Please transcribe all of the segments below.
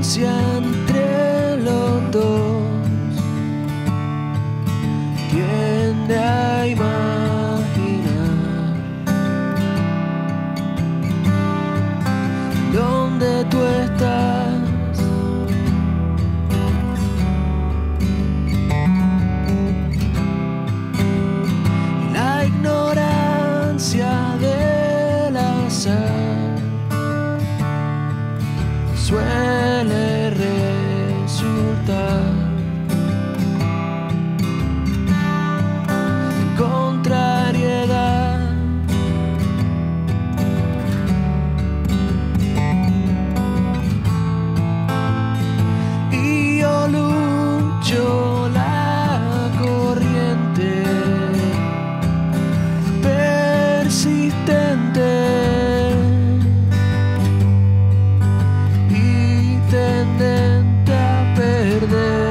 entre los dos tiende a imaginar dónde tú estás. La ignorancia del azar suele resultar en contrariedad. Y yo lucho la corriente persistente y tendente a perder.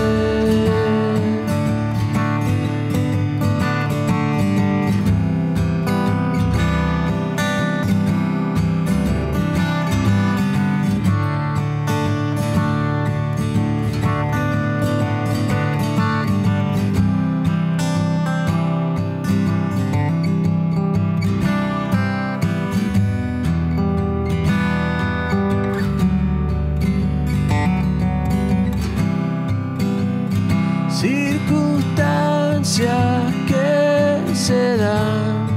Circunstancias que se dan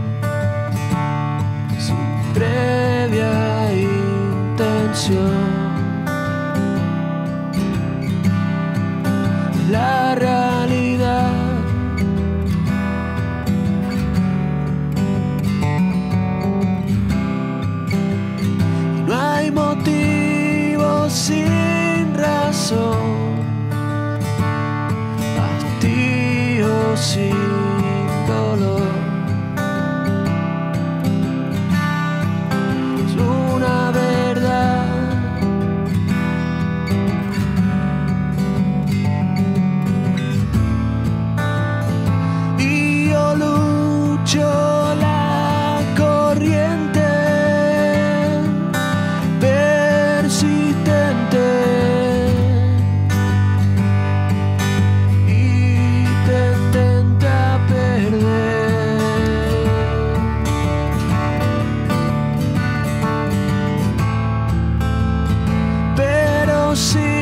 sin previa intención. La realidad y no hay motivo sin razón. Sin dolor es una verdad. Y yo lucho la corriente persistente see